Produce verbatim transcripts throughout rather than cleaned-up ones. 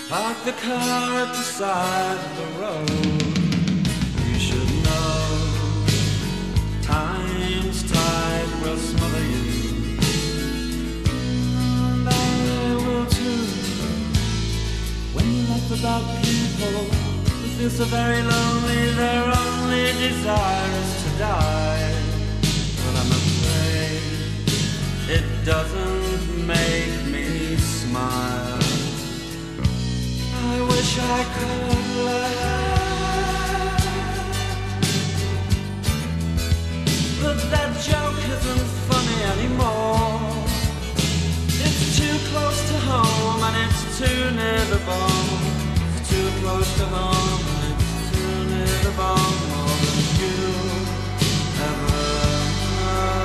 Park the car at the side of the road. You should know time's tide will smother you, and I will too. When you're left without people who feel so very lonely, their only desire is to die. But I'm afraid it doesn't make me smile. I wish I could laugh, but that joke isn't funny anymore. It's too close to home and it's too near the bone. It's too close to home and it's too near the bone. More than you ever know.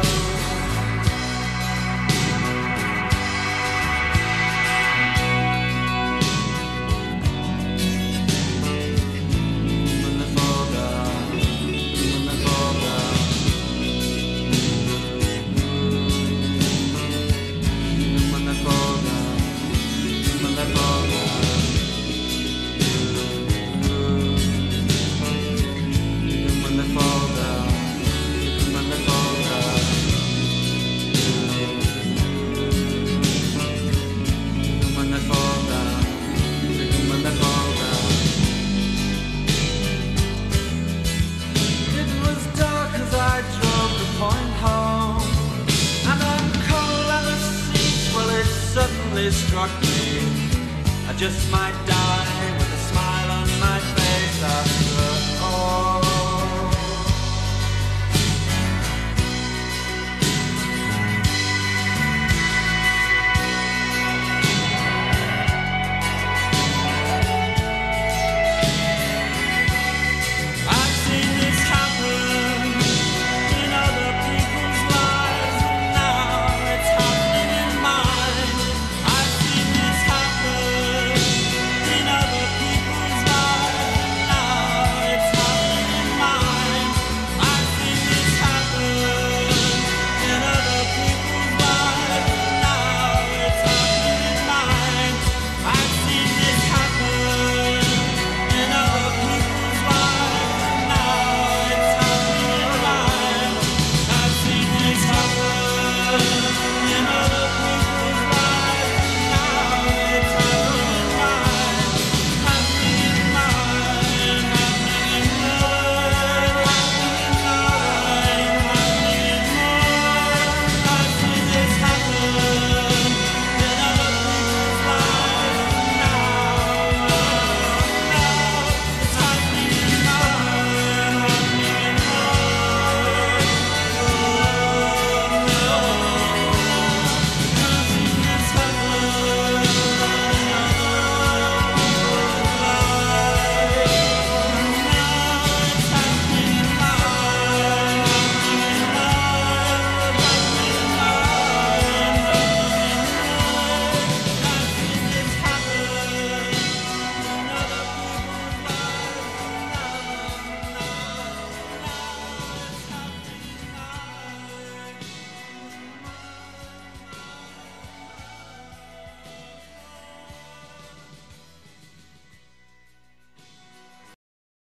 Struck me, I just might die with a smile on my face. I